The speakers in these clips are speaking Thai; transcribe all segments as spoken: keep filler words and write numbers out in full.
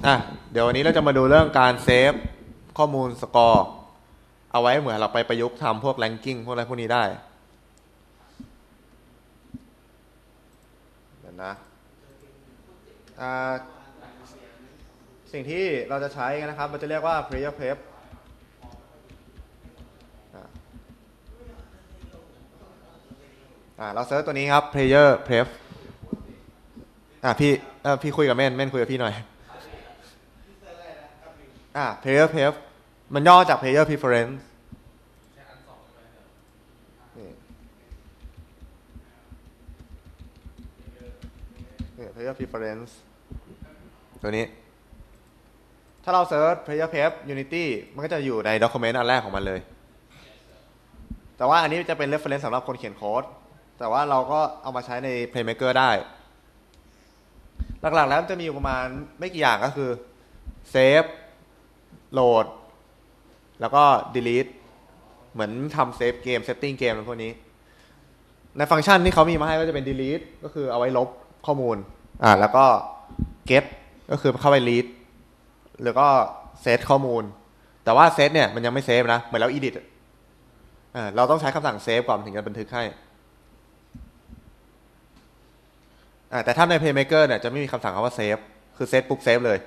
อ่ะเดี๋ยววันนี้เราจะมาดูเรื่องการเซฟข้อมูลสกอร์เอาไว้เหมือนเราไปประยุกต์ทำพวกแรงกิ้งพวกอะไรพวกนี้ได้เดี๋ยวนะอ่าสิ่งที่เราจะใช้นะครับมันจะเรียกว่า player prep อ่าอ่าเราเซิร์ชตัวนี้ครับ player prep อ่าพี่เอ่อพี่คุยกับเม่นเม่นคุยกับพี่หน่อยอ่า player prep มันย่อจาก player preference นี่ player preference ตัวนี้ถ้าเราเซิร์ช player prep unity มันก็จะอยู่ใน document อันแรกของมันเลยแต่ว่าอันนี้จะเป็น reference สำหรับคนเขียนโค้ดแต่ว่าเราก็เอามาใช้ใน playmaker ได้หลักๆแล้วจะมีอยู่ประมาณไม่กี่อย่างก็คือ save load แล้วก็ delete เหมือนทำ save เกม setting เกมอะไรพวกนี้ในฟังก์ชันที่เขามีมาให้ก็จะเป็น delete ก็คือเอาไว้ลบข้อมูลอ่าแล้วก็ get ก็คือเข้าไป read แล้วก็ set ข้อมูลแต่ว่า set เนี่ยมันยังไม่ save นะเหมือนเรา edit อ่าเราต้องใช้คำสั่ง save ก่อนถึงจะบันทึกให้อ่าแต่ถ้าใน playmaker เนี่ยจะไม่มีคำสั่งคำว่า save คือ set ปุ๊บ save เลย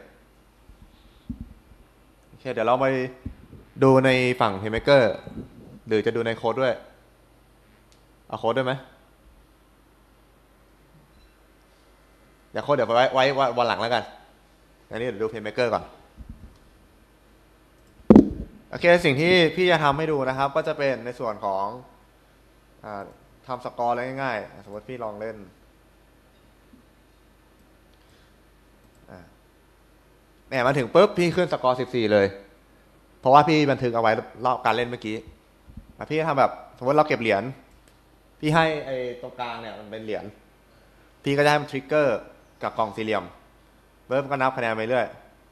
โอเคเดี๋ยวเราไปดูในฝั่ง playmaker หรือจะดูในโค้ดด้วยเอาโค้ดด้วยไหมอย่าโค้ดเดี๋ยวไว้ไว้วันหลังแล้วกันอันนี้เดี๋ยวดู playmaker ก่อนโอเคสิ่งที่พี่จะทำให้ดูนะครับก็จะเป็นในส่วนของอ่าทำสกอร์อะไรง่ายๆสมมติพี่ลองเล่นเนี่ยมาถึงปุ๊บพี่ขึ้นสกอร์สิบสี่เลยเพราะว่าพี่บันทึกเอาไว้รอบการเล่นเมื่อกี้พี่ทำแบบสมมติเราเก็บเหรียญพี่ให้ไอ้ตรงกลางเนี่ยมันเป็นเหรียญพี่ก็จะให้มันทริกเกอร์กับกล่องสี่เหลี่ยมเพิ่มก็นับคะแนนไปเรื่อย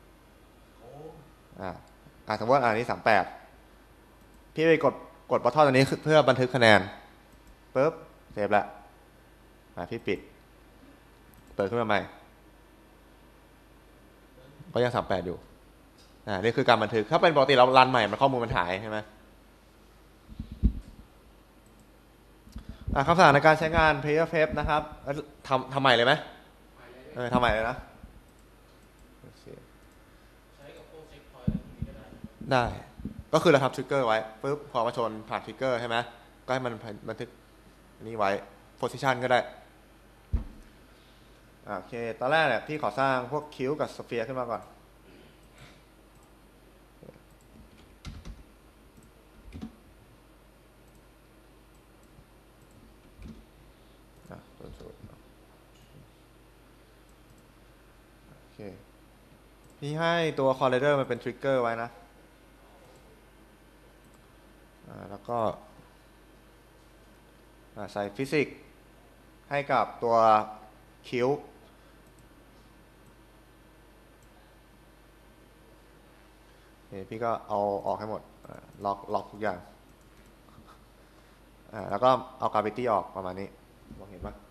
อ่าอ่าสมมติอันนี้สามแปดพี่ไปกดกดบัตทอนตัวนี้เพื่อบันทึกคะแนนปุ๊บเซฟละอ่าพี่ปิดเปิดขึ้นมาใหม่ก็ยังสามแปดอยู่อ่านี่คือการบันทึกถ้าเป็นปกติเรารันใหม่มันข้อมูลมันหายใช่ไหมอ่าคำสั่งในการใช้งาน player prep นะครับทำทำใหม่เลยไหมเออทำใหม่เลยนะได้ก็คือเราทำทริกเกอร์ไว้ปุ๊บพอมาชนผ่านทริกเกอร์ใช่ไหมก็ให้มันบันทึกนี้ไว้ position ก็ได้โอเคตอนแรกเนี่ยพี่ขอสร้างพวกคิวกับสเฟียร์ขึ้นมาก่อนโอเคพี่ให้ตัว collider มันเป็นทริกเกอร์ไว้นะแล้วก็ใส่ฟิสิกส์ให้กับตัวคิวนี่พี่ก็เอาออกให้หมดล็อกล็อกทุกอย่างแล้วก็เอา gravity ออกประมาณนี้มองเห็นปะ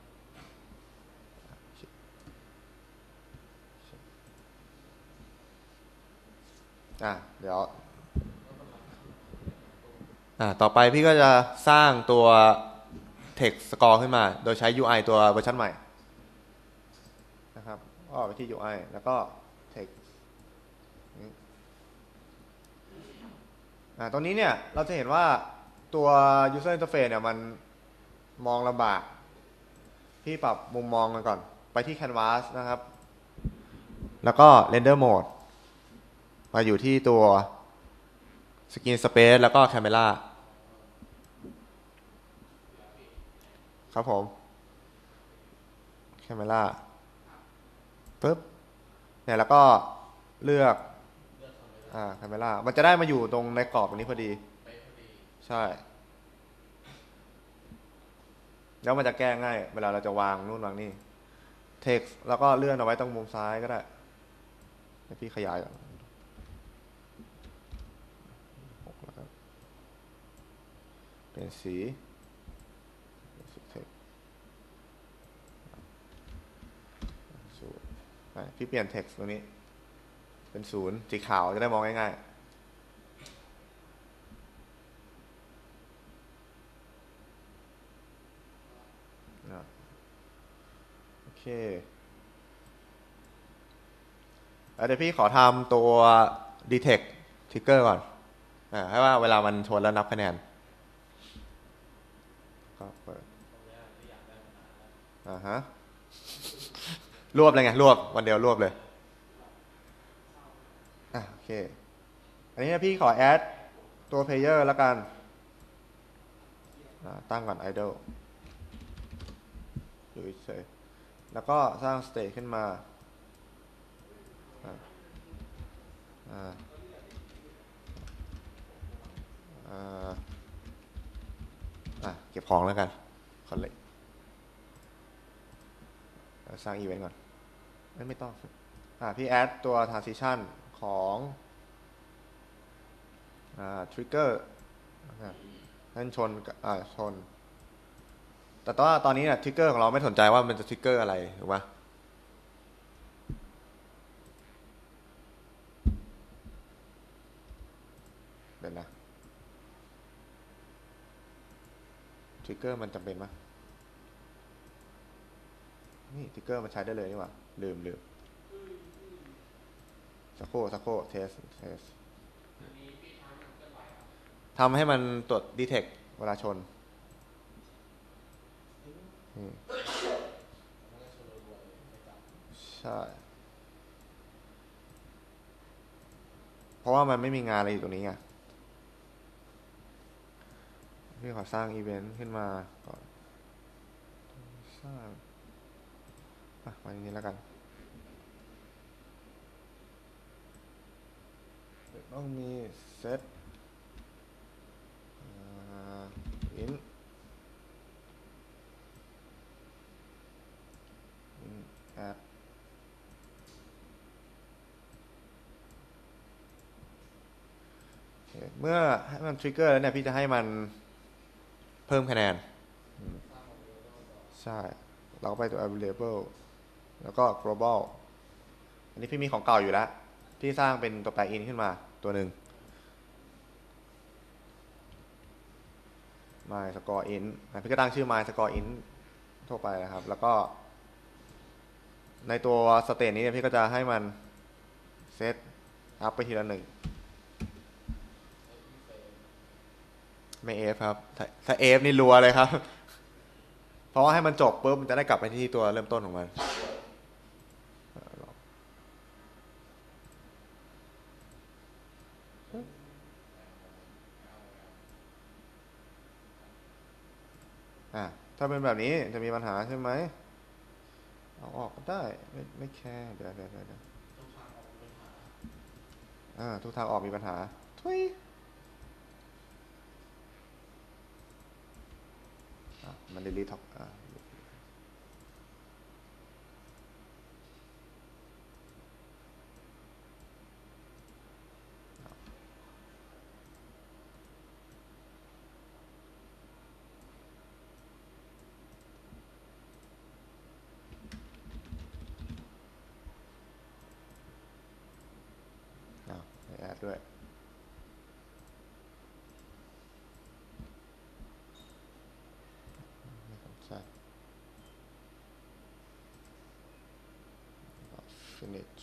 อ่ะเดี๋ยวอ่าต่อไปพี่ก็จะสร้างตัว text score ขึ้นมาโดยใช้ ยู ไอ ตัวเวอร์ชันใหม่นะครับก็ไปที่ ยู ไอ แล้วก็ text อ่าตรงนี้เนี่ยเราจะเห็นว่าตัว user interface เนี่ยมันมองลำบากพี่ปรับมุมมองกันก่อนไปที่ canvas นะครับแล้วก็ render mode มาอยู่ที่ตัว screen space แล้วก็ camera ครับผม camera ปึ๊บเนี่ยแล้วก็เลือกอ่า camera มันจะได้มาอยู่ตรงในกรอบตรงนี้พอดีใช่แล้วมันจะแก้ง่ายเวลาเราจะวางนู่นวางนี่ text แล้วก็เลื่อนเอาไว้ตรงมุมซ้ายก็ได้ให้พี่ขยายก่อนเป็นสีพี่เปลี่ยน text ตรงนี้เป็นศูนย์สีขาวจะได้มองง่ายๆนะโอเคแล้วเดี๋ยวพี่ขอทำตัว detect trigger ก่อนอ่าให้ว่าเวลามันชนแล้วนับคะแนนก็เปิดอ่าฮะรวบเลยไงรวบวันเดียวรวบเลยอ่ะโอเคอันนี้พี่ขอแอดตัว player แล้วกันตั้งก่อน idle อยู่เฉยแล้วก็สร้าง state ขึ้นมาอ่าอ่าอ่าเก็บของแล้วกันคอนเล็กสร้าง event ก่อนไม่ไม่ต้องอ่าพี่แอดตัว transition ของอ่า trigger นั่นชนอ่าชนแต่ตอนตอนนี้เนี่ย trigger ของเราไม่สนใจว่ามันจะ trigger อะไรถูกปะเดี๋ยวนะ trigger มันจำเป็นไหมนี่ trigger มันใช้ได้เลยนี่หว่าลืมลืมสักโคสักโคเทสเทสทำให้มันตรวจ detect เวลาชนใช่เพราะว่ามันไม่มีงานอะไรอยู่ตรงนี้ไงพี่ขอสร้างอีเวนต์ขึ้นมาก่อนสร้างอ่ะมาอย่างนี้แล้วกันต้องมีเซตอินแอดเมื่อให้มันทริกเกอร์แล้วเนี่ยพี่จะให้มันเพิ่มคะแนนใช่เราก็ไปตัว available แล้วก็ global อันนี้พี่มีของเก่าอยู่แล้วพี่สร้างเป็นตัวแปร in ขึ้นมาตัวหนึ่ง my score in พี่ก็ตั้งชื่อ my score in ทั่วไปนะครับแล้วก็ในตัวสเตทนี้เนี่ยพี่ก็จะให้มันเซตอัพไปทีละหนึ่งไม่เอฟครับถ้าเอฟนี่รัวเลยครับเพราะว่าให้มันจบปุ๊บมันจะได้กลับไปที่ตัวเริ่มต้นของมันอ่ะถ้าเป็นแบบนี้จะมีปัญหาใช่ไหมเอาออกก็ได้ไม่ไม่แคร์เดี๋ยวเดี๋ยวเดี๋ยวอ่าทุกทางออกมีปัญหาทุยมัน delete ท็อปอ่าแอดด้วยใช่ finish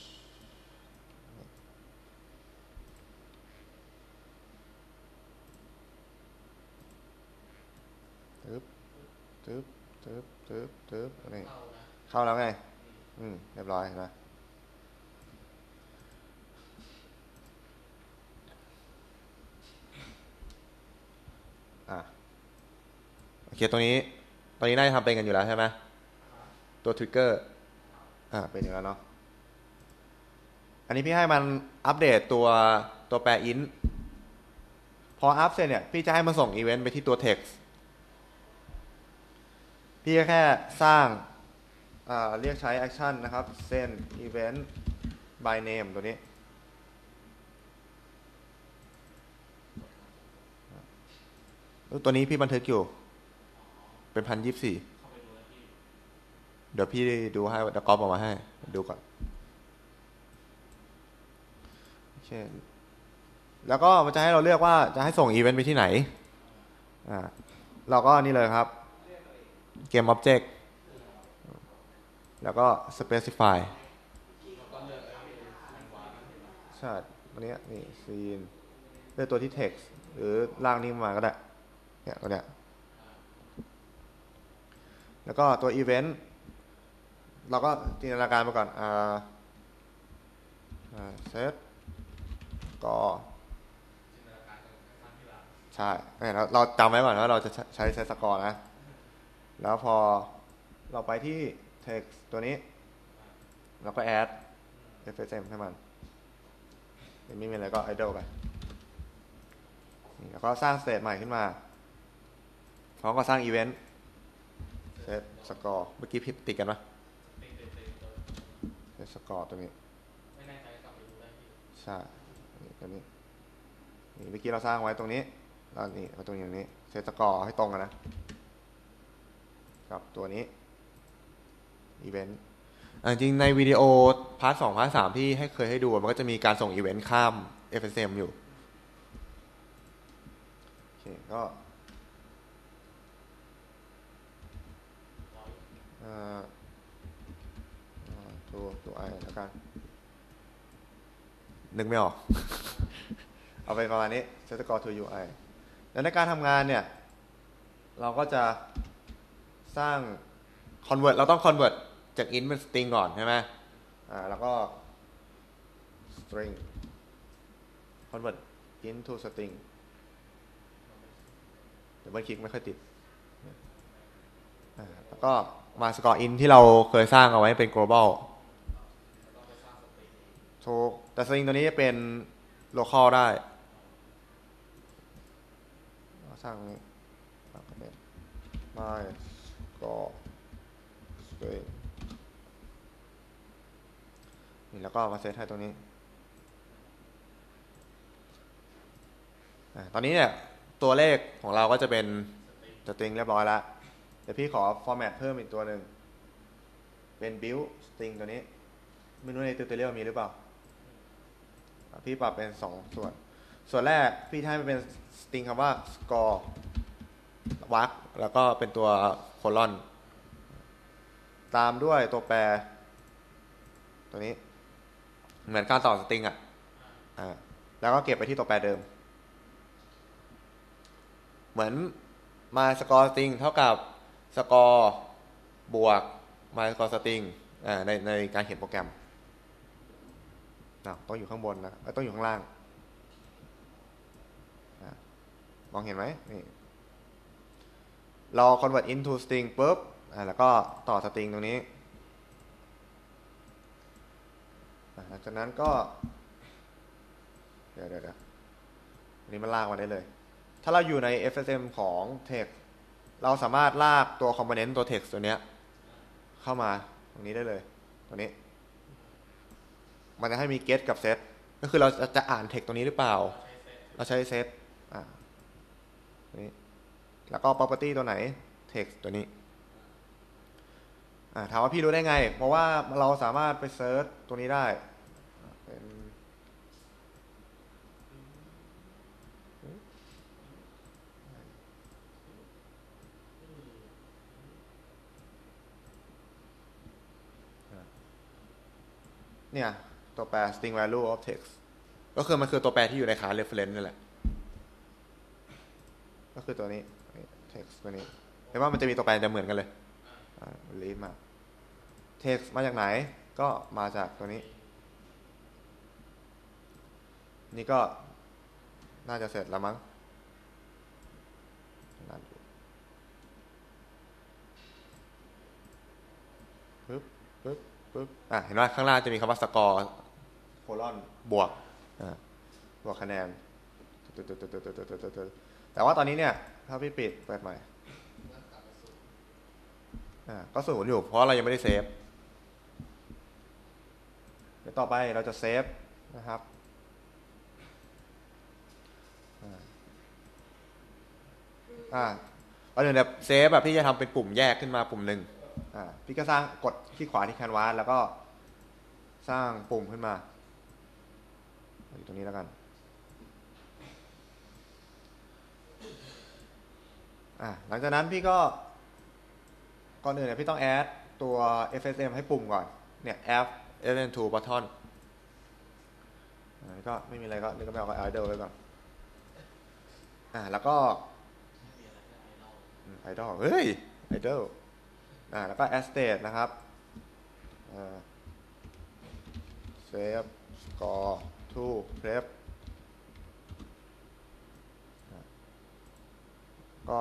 ตึ๊บตึ๊บตึ๊บตึ๊บตึ๊บนี่เข้าแล้วไงอืมเรียบร้อยนะอ่ะโอเคตรงนี้ตอนนี้น่าจะทำเป็นกันอยู่แล้วใช่ไหมตัวทริกเกอร์อ่าเป็นอยู่แล้วเนาะอันนี้พี่ให้มันอัปเดตตัวตัวแปร int พออัปเสร็จเนี่ยพี่จะให้มันส่งอีเวนต์ไปที่ตัว text พี่แค่สร้างเรียกใช้ action นะครับ send event by name ตัวนี้ตัวนี้พี่บันทึกอยู่เป็นพันยี่สิบสี่เดี๋ยวพี่ดูให้เดี๋ยวก๊อปออกมาให้ดูก่อนเคแล้วก็มันจะให้เราเลือกว่าจะให้ส่งอีเวนต์ไปที่ไหนอ่าเราก็นี่เลยครับเกม Object แล้วก็ Specify ใช่ตัวนี้นี่ Scene เลือกตัวที่ Text หรือล่างนี้มาก็ได้เนี่ยตัวเนี้ยแล้วก็ตัว Event เราก็จินตนาการมาก่อนอ่าเซตก็ใช่เราเราจำไว้ก่อนว่าเราจะใช้เซตสกอร์นะแล้วพอเราไปที่ text ตัวนี้เราก็ add เอฟ เอส เอ็ม ให้มันไม่มีอะไรก็ idle ไปแล้วก็สร้าง state ใหม่ขึ้นมาพร้อมกับสร้าง event set score เมื่อกี้ผิดติดกันปะ set score ตัวนี้ใช่ตัวนี้นี่เมื่อกี้เราสร้างไว้ตรงนี้แล้วนี่มาตรงอย่างนี้เซตสกอร์ให้ตรงกันนะกับตัวนี้อีเวนต์จริงในวิดีโอพาร์ทสองพาร์ทสามที่ให้เคยให้ดูมันก็จะมีการส่งอีเวนต์ข้าม เอฟ เอส เอ็ม อยู่โอเคก็ตัวตัวไอแล้วกันนึกไม่ออก เอาไปประมาณนี้ set score to ยู ไอ แล้วในการทำงานเนี่ยเราก็จะสร้าง convert เราต้อง convert จาก int เป็น string ก่อนใช่ไหมอ่าแล้วก็ string convert int to string เดี๋ยวเมื่อคลิกไม่ค่อยติดอ่าแล้วก็มา score int ที่เราเคยสร้างเอาไว้เป็น global ถูกแต่ string ตัวนี้จะเป็น local ได้สร้างนี้my score string นี่แล้วก็มาเซตให้ตรงนี้ตอนนี้เนี่ยตัวเลขของเราก็จะเป็นสตริงเรียบร้อยแล้วเดี๋ยวพี่ขอ format เพิ่มอีกตัวหนึ่งเป็น build string ตัวนี้ไม่รู้ในติวเตอร์เรียลมีหรือเปล่าพี่ปรับเป็นสองส่วนส่วนแรกพี่ให้มันเป็น string คำว่า score วรรคแล้วก็เป็นตัวโคลอนตามด้วยตัวแปรตัวนี้เหมือนการต่อสตริงอ่ะอ่าแล้วก็เก็บไปที่ตัวแปรเดิมเหมือน my score string เท่ากับ score บวก my score string อ่าในในการเขียนโปรแกรมต้องอยู่ข้างบนนะต้องอยู่ข้างล่างมองเห็นไหมนี่เรา convert into string ปุ๊บแล้วก็ต่อ string ตรงนี้หลังจากนั้นก็เดี๋ยวเดี๋ยวอันนี้มันลากมาได้เลยถ้าเราอยู่ใน เอฟ เอส เอ็ม ของ text เราสามารถลากตัว component ตัว text ตัวเนี้ยเข้ามาตรงนี้ได้เลยตัวนี้มันจะให้มี get กับ set ก็คือเราจะอ่าน text ตัวนี้หรือเปล่าเราใช้ set อ่านี้แล้วก็ property ตัวไหน text ตัวนี้ถามว่าพี่รู้ได้ไงเพราะว่าเราสามารถไปเซิร์ชตัวนี้ได้เป็นเนี่ยตัวแปร string value of text ก็คือมันคือตัวแปรที่อยู่ใน class reference นี่แหละก็คือตัวนี้ text ตัวนี้เห็นว่ามันจะมีตัวแปรจะเหมือนกันเลยรีดมา text มาจากไหนก็มาจากตัวนี้นี่ก็น่าจะเสร็จแล้วมั้งปึ๊บปึ๊บปึ๊บอ่ะเห็นว่าข้างล่างจะมีคำว่า score โคลอนบวกอ่าบวกคะแนนแต่ว่าตอนนี้เนี่ยถ้าพี่ปิดเปิดใหม่อ่าก็ศูนย์อยู่เพราะเรายังไม่ได้เซฟเดี๋ยวต่อไปเราจะเซฟนะครับอ่าเอาเดี๋ยวแบบเซฟแบบพี่จะทำเป็นปุ่มแยกขึ้นมาปุ่มหนึ่งอ่าพี่ก็สร้างกดที่ขวาที่แคนวาสแล้วก็สร้างปุ่มขึ้นมาอยู่ตรงนี้แล้วกันอ่ะหลังจากนั้นพี่ก็ก่อนอื่นเนี่ยพี่ต้องแอดตัว เอฟ เอส เอ็ม ให้ปุ่มก่อนเนี่ย add เอฟ เอส เอ็ม to button อ่าก็ไม่มีอะไรก็นี่ก็ไม่เอาก็ idle ไว้ก่อนอ่าแล้วก็ idle เฮ้ย idle อ่าแล้วก็ add state นะครับอ่า save score to prep ก็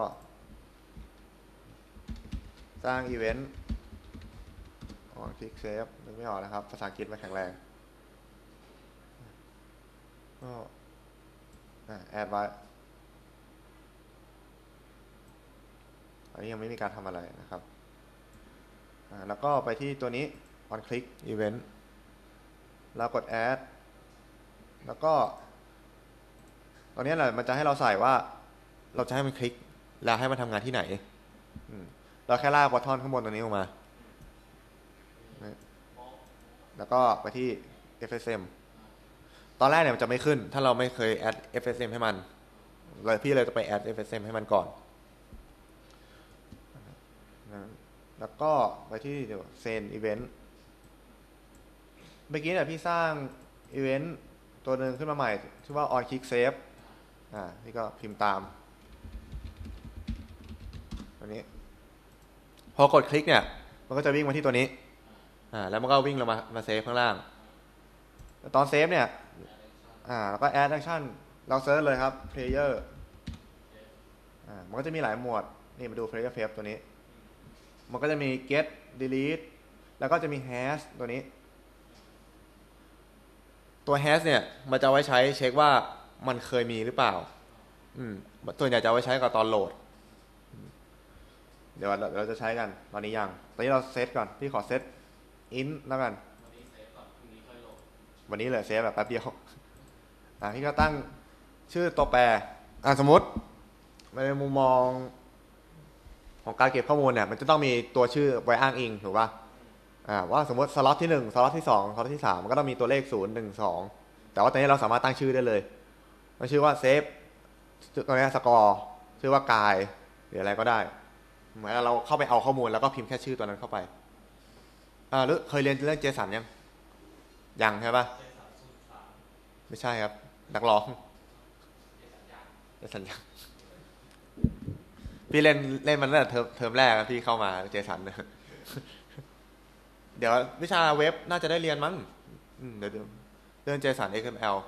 สร้างอีเวนต์อ๋อคลิกเซฟนึกไม่ออกนะครับภาษาอังกฤษไม่แข็งแรงก็แอดไว้อันนี้ยังไม่มีการทำอะไรนะครับแล้วก็ไปที่ตัวนี้ on click event แล้วกด add แล้วก็ตอนนี้แหละมันจะให้เราใส่ว่าเราจะให้มันคลิกแล้วให้มันทำงานที่ไหนเราแค่ลากบอททอนข้างบนตัวนี้ออกมาแล้วก็ไปที่ เอฟ เอส เอ็ม ตอนแรกเนี่ยมันจะไม่ขึ้นถ้าเราไม่เคย add เอฟ เอส เอ็ม ให้มันเลยพี่เลยจะไป add เอฟ เอส เอ็ม ให้มันก่อนแล้วก็ไปที่เดี๋ยวเซนอีเวนต์เมื่อกี้เนี่ยพี่สร้างอีเวนต์ตัวหนึ่งขึ้นมาใหม่ชื่อว่า on click save อ่าพี่ก็พิมพ์ตามตัวนี้พอกดคลิกเนี่ยมันก็จะวิ่งมาที่ตัวนี้อ่าแล้วมันก็วิ่งลงมามาเซฟข้างล่างตอนเซฟเนี่ยอ่าแล้วก็ add action เราเซิร์ชเลยครับ player อ่ามันก็จะมีหลายหมวดนี่มาดู player f a v ตัวนี้มันก็จะมี get delete แล้วก็จะมี hash ตัวนี้ตัว hash เนี่ยมันจะไว้ใช้เช็คว่ามันเคยมีหรือเปล่าอืมตัวใหญ่จะไว้ใช้กับตอนโหลดเดี๋ยวเราจะใช้กันตอนนี้ยังตอนนี้เราเซตก่อนพี่ขอเซต int แล้วกันวันนี้เลยเซฟแบบแป๊บเดียวอ่ะพี่ก็ตั้งชื่อตัวแปรอ่ะสมมติในมุมมองของการเก็บข้อมูลเนี่ยมันจะต้องมีตัวชื่อไว้อ้างอิงถูกป่ะอ่าว่าสมมติสล็อตที่หนึ่งสล็อตที่สองสล็อตที่สามมันก็ต้องมีตัวเลขศูนย์หนึ่งสองแต่ว่าตอนนี้เราสามารถตั้งชื่อได้เลยมันชื่อว่าเซฟตัวนี้สกอร์ชื่อว่ากายหรืออะไรก็ได้เหมือนเราเข้าไปเอาข้อมูลแล้วก็พิมพ์แค่ชื่อตัวนั้นเข้าไปอ่าหรือเคยเรียนเรื่องเจสันยังยังใช่ป่ะไม่ใช่ครับนักร้องเจสันยังพี่เล่นเล่นมันตั้งแต่เทอมเทอมแรกพี่เข้ามาเจสันเดี๋ยววิชาเว็บน่าจะได้เรียนมั้งเดี๋ยวเรื่องเจสัน เอ็กซ์ เอ็ม แอล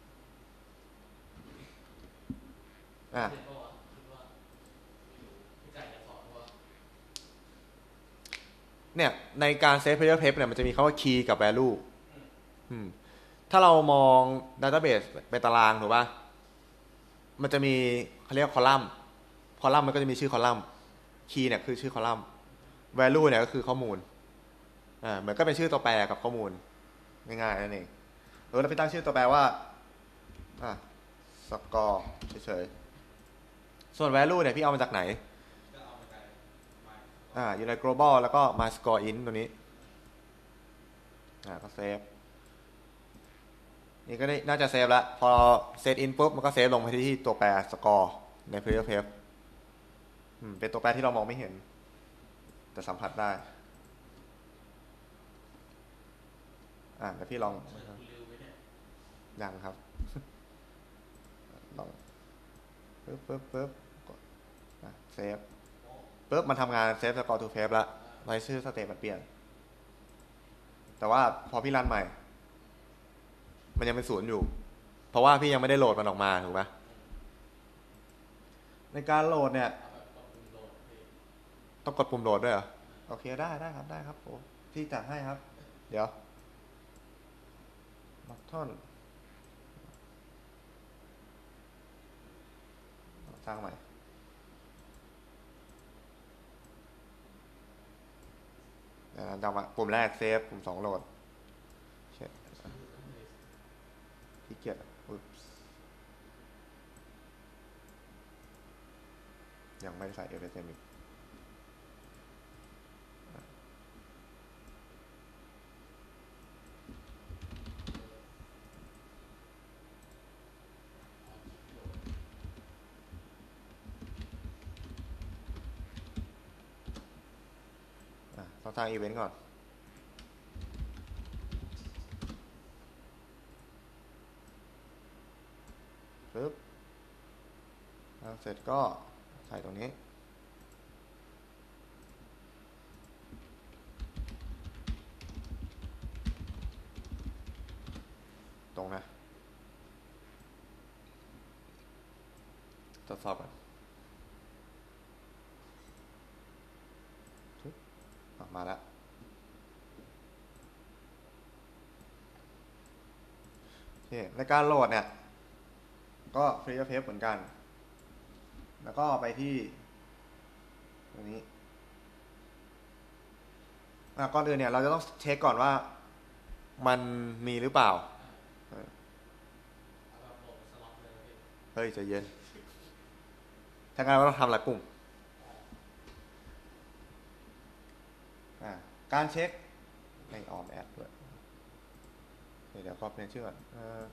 อ่ะเนี่ยในการเซฟ player prep เนี่ยมันจะมีคำว่า key กับ value ถ้าเรามอง database เป็นตารางถูกป่ะมันจะมีเขาเรียกคอลัมน์คอลัมน์มันก็จะมีชื่อคอลัมน์ key เนี่ยคือชื่อคอลัมน์ value เนี่ยก็คือข้อมูลอ่าเหมือนก็เป็นชื่อตัวแปรกับข้อมูลง่ายๆนั่นเองแล้วเราไปตั้งชื่อตัวแปรว่าอ่ะสกอร์เฉยๆส่วน value เนี่ยพี่เอามาจากไหนอ่าอยู่ใน global แล้วก็ my score int ตัวนี้อ่าก็เซฟนี่ก็น่าจะเซฟแล้วพอเซตอินปุ๊บมันก็เซฟลงไปที่ตัวแปรสกอร์ใน player prep เป็นตัวแปรที่เรามองไม่เห็นแต่สัมผัสได้อ่าเดี๋ยวพี่ลองยังครับลองปึ๊บปึ๊บปึ๊บเซฟปึ๊บมันทำงานเซฟสกอร์ทูเฟฟแล้วรายชื่อสเตทมันเปลี่ยนแต่ว่าพอพี่รันใหม่มันยังเป็นศูนย์อยู่เพราะว่าพี่ยังไม่ได้โหลดมันออกมาถูกไหมในการโหลดเนี่ยต้องกดปุ่มโหลดด้วยเหรอโอเคได้ได้ครับได้ครับโอ้พี่จัดให้ครับเดี๋ยวบัตทอนสร้างใหม่จำว่าปุ่มแรกเซฟปุ่มสองโหลดพี่เกียรยังไม่ได้ใส่ เอฟ เอส เอ็ม อีกสร้างอีเวนต์ก่อนปึ๊บแล้วเสร็จก็ใส่ตรงนี้ตรงนะทดสอบกันออกมาแล้วโอเคในการโหลดเนี่ยก็ฟรีเพฟเหมือนกันแล้วก็ไปที่ตรงนี้ก่อนอื่นเนี่ยเราจะต้องเช็คก่อนว่ามันมีหรือเปล่าเฮ้ยใจเย็นถ้างั้นเราต้องทำอะไรปุ่มการเช็คในออมแอดด้วยเดี๋ยวก็เปลี่ยนชื่อก่อน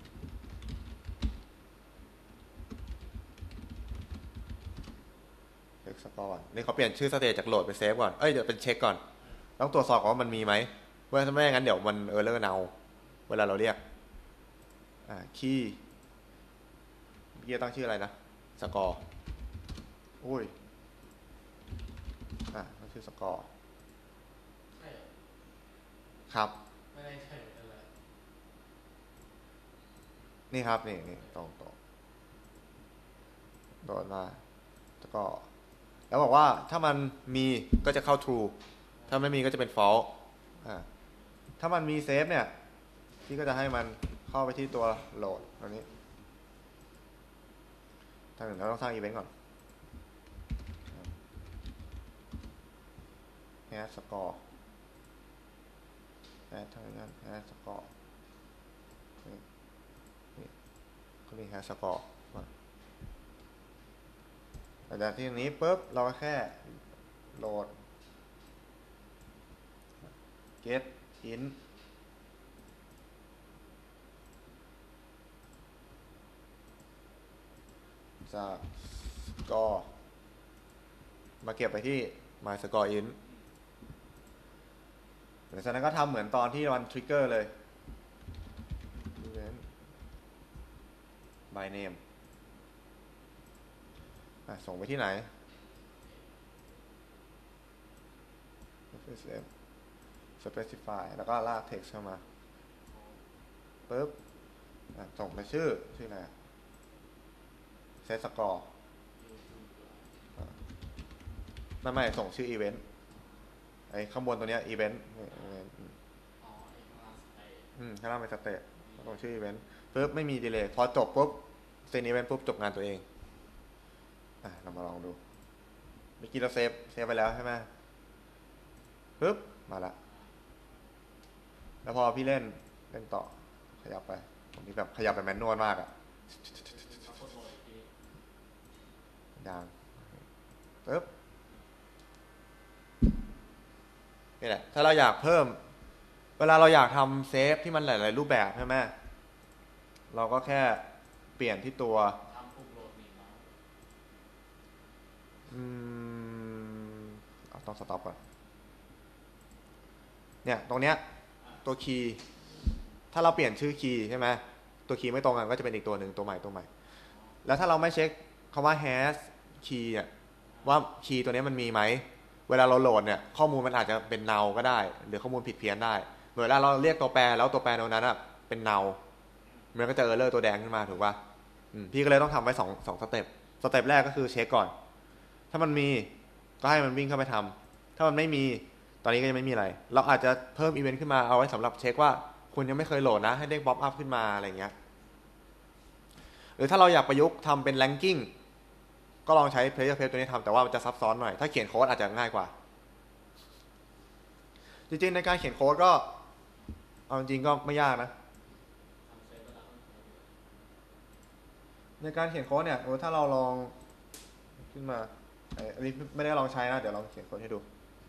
เช็คสกอร์นี่เขาเปลี่ยนชื่อสเตจจากโหลดไปเซฟก่อนเอ้ยเดี๋ยวเป็นเช็คก่อนต้องตรวจสอบก่อนว่ามันมีไหมเพื่อถ้าไม่งั้นเดี๋ยวมันเออร์เลอร์เนาเวลาเราเรียกอ่าคีย์เมื่อกี้ตั้งชื่ออะไรนะสกอร์อุ้ยอ่ะตั้งชื่อสกอร์ครับไม่ได้ใช่อะไรนี่ครับนี่นี่ตรงตรงโดดมาแล้วก็แล้วบอกว่าถ้ามันมีก็จะเข้า true ถ้าไม่มีก็จะเป็น false อ่าถ้ามันมีเซฟเนี่ยพี่ก็จะให้มันเข้าไปที่ตัวโหลดตรงนี้ทางหนึ่งเราต้องสร้างอีเวนต์ก่อนแอดสกอร์แอดทางนั้นแอดสกอร์นี่ก็มีแอดสกอร์หลังจากที่ตรงนี้ปุ๊บเราก็แค่โหลด get int จากสกอร์มาเก็บไปที่ my score int หลังจากนั้นก็ทำเหมือนตอนที่มันทริกเกอร์เลย event by name ส่งไปที่ไหน specify แล้วก็ลาก text เข้ามาปึ๊บส่งไปชื่อชื่ออะไร set score ไม่ไม่ส่งชื่อ event ไอ้ข้างบนตัวเนี้ย event อืมข้างล่างเป็นสเตทส่งชื่อ event ปึ๊บไม่มี delay พอจบปุ๊บเซ็น event ปุ๊บจบงานตัวเองอ่ะเรามาลองดูเมื่อกี้เราเซฟเซฟไปแล้วใช่ไหมปึ๊บมาละแล้วพอพี่เล่นเล่นต่อขยับไปผมนี่แบบขยับไปแมนนวลมากอะดังปึ๊บนี่แหละถ้าเราอยากเพิ่มเวลาเราอยากทำเซฟที่มันหลายๆรูปแบบใช่ไหมเราก็แค่เปลี่ยนที่ตัวอืมเอาต้องสต็อปก่อนเนี่ยตรงเนี้ยตัวคีย์ถ้าเราเปลี่ยนชื่อคีย์ใช่ไหมตัวคีย์ไม่ตรงกันก็จะเป็นอีกตัวหนึ่งตัวใหม่ตัวใหม่แล้วถ้าเราไม่เช็คคำว่า hash key เนี่ยว่าคีย์ตัวนี้มันมีไหมเวลาเราโหลดเนี่ยข้อมูลมันอาจจะเป็น null ก็ได้หรือข้อมูลผิดเพี้ยนได้เวลาเราเรียกตัวแปรแล้วตัวแปรตรงนั้นอ่ะเป็น null มันก็จะ error ตัวแดงขึ้นมาถูกป่ะพี่ก็เลยต้องทำไว้สองสองสเต็ปสเต็ปแรกก็คือเช็คก่อนถ้ามันมีก็ให้มันวิ่งเข้าไปทำถ้ามันไม่มีตอนนี้ก็ยังไม่มีอะไรเราอาจจะเพิ่มอีเวนต์ขึ้นมาเอาไว้สำหรับเช็คว่าคุณยังไม่เคยโหลดนะให้เด้งป๊อปอัพขึ้นมาอะไรเงี้ยหรือถ้าเราอยากประยุกต์ทำเป็นแรงกิ้งก็ลองใช้ player page ตัวนี้ทำแต่ว่ามันจะซับซ้อนหน่อยถ้าเขียนโค้ดอาจจะง่ายกว่าจริงๆในการเขียนโค้ดก็เอาจริงก็ไม่ยากนะในการเขียนโค้ดเนี่ยถ้าเราลองขึ้นมาอันนี้ไม่ได้ลองใช้นะเดี๋ยวลองเขียนโค้ดให้ดู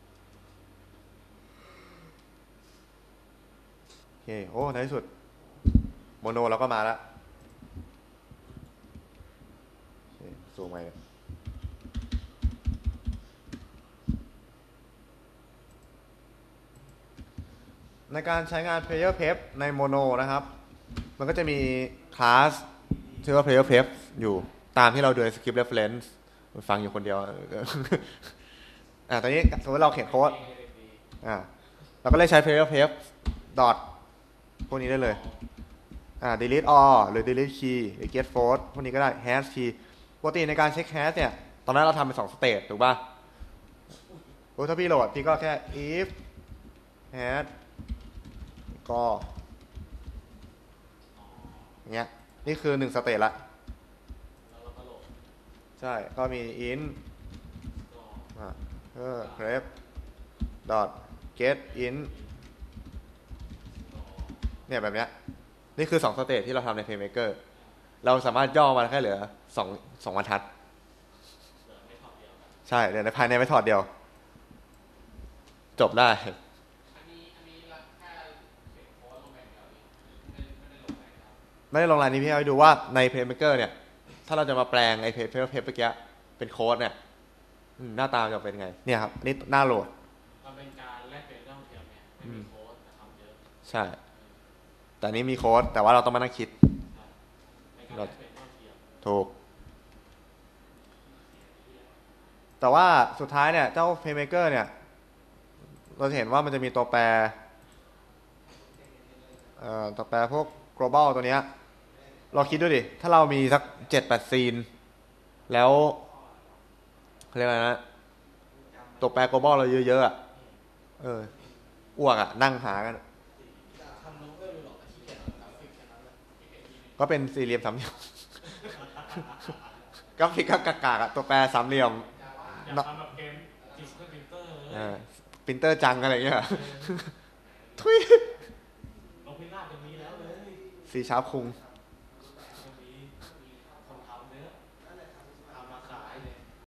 โอเคโอ้ในที่สุดโมโนเราก็มาแล้วสูงไปเลยโอเคในการใช้งาน Player Pref ใน Mono นะครับ มันก็จะมีคลาสชื่อว่า Player Pref อยู่ตามที่เราดูใน Script Reference ฟังอยู่คนเดียว อ่าตอนนี้สมมติเราเขียนโค้ดอ่าเราก็เลยใช้ Player Pref dot พวกนี้ได้เลยอ่า delete all หรือ delete key หรือ get force พวกนี้ก็ได้ hash key ปกติในการเช็ค hash เนี่ยตอนนั้นเราทำเป็นสองสเตจถูกป่ะโอ้ถ้าพี่โหลดพี่ก็แค่ if hash ก็อย่างเงี้ยนี่คือหนึ่งสเตจละใช่ก็มี int อ่าเออ grep dot get int เนี่ยแบบเนี้ยนี่คือสองสเตจที่เราทำใน PlayMaker เราสามารถย่อมาแค่เหลือสองสองบรรทัดใช่เดี๋ยวในภายในไม่ถอดเดียวจบได้ไม่ได้ลงรายนี้พี่ให้ดูว่าใน PlayMaker เนี่ยถ้าเราจะมาแปลงไอ้เพจเพจเพจเมื่อกี้เป็นโค้ดเนี่ยหน้าตาจะเป็นไงเนี่ยครับนี่หน้าโหลดมันเป็นการแลกเปลี่ยนเรื่องเทียมเนี่ยไม่มีโค้ดแต่ทำเยอะใช่แต่นี้มีโค้ดแต่ว่าเราต้องมานั่งคิดถูกแต่ว่าสุดท้ายเนี่ยเจ้า PlayMaker เนี่ยเราจะเห็นว่ามันจะมีตัวแปรเอ่อตัวแปรพวก global ตัวเนี้ยเราคิดดูดิถ้าเรามีสักเจ็ดแปดซีนแล้วเขาเรียกอะไรนะตัวแปร global เราเยอะๆอ่ะเอออ้วกอ่ะนั่งหากันก็เป็นสี่เหลี่ยมสามเหลี่ยมกราฟิกก็กากๆตัวแปรสามเหลี่ยมอยากทำแบบเกมจิสก็พิมพ์เตอร์เลยปรินเตอร์จังอะไรเงี้ยทุยลงพิมพ์หน้าตรงนี้แล้วเลยซีชาร์ปคุง